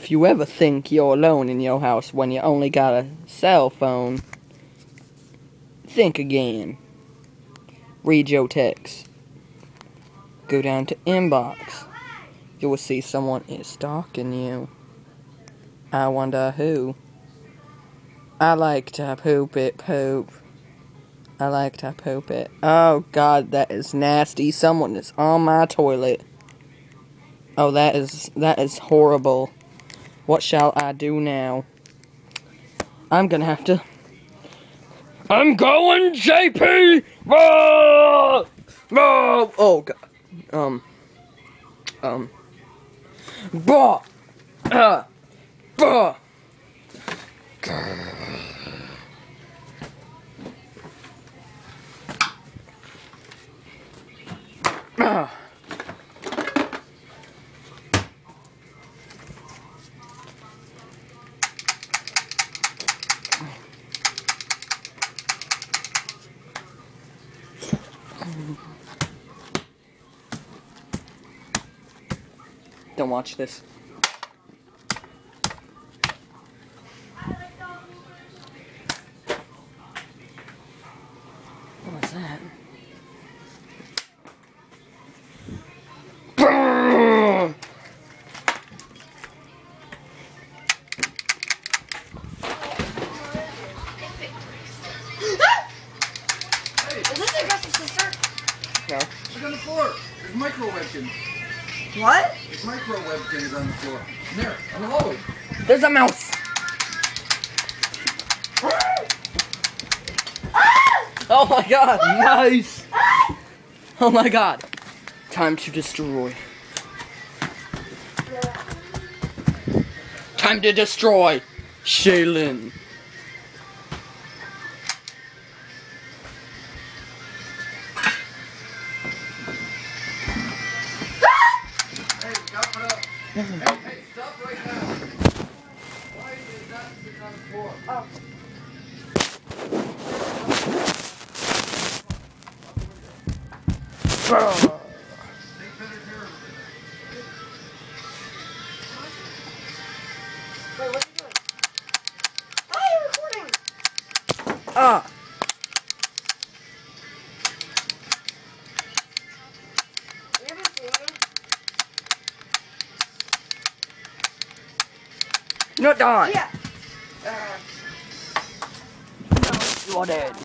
if you ever think you're alone in your house when you only got a cell phone, think again. Read your text. Go down to inbox. You will see someone is stalking you. I wonder who. I like to poop it, poop. I like to poop it. Oh God, that is nasty. Someone is on my toilet. Oh, that is horrible. What shall I do now? I'm gonna have to... I'm going, JP! Oh, oh God. Bah! Bah! Don't watch this. What was that? Is this your aggressive sister? No. Look on the floor. There's microwebkins. What? There's microwebkins on the floor. There, on the hallway. There's a mouse. Oh my God! Nice. Oh my God! Time to destroy. Time to destroy Shaylin. Hey, stop it up. Hey, stop right now. Why is that sitting on the floor? Oh. Take better care of it. Wait, what's he doing? Oh, you're recording! Ah! You haven't seen him? Not die! Yeah. You are dead.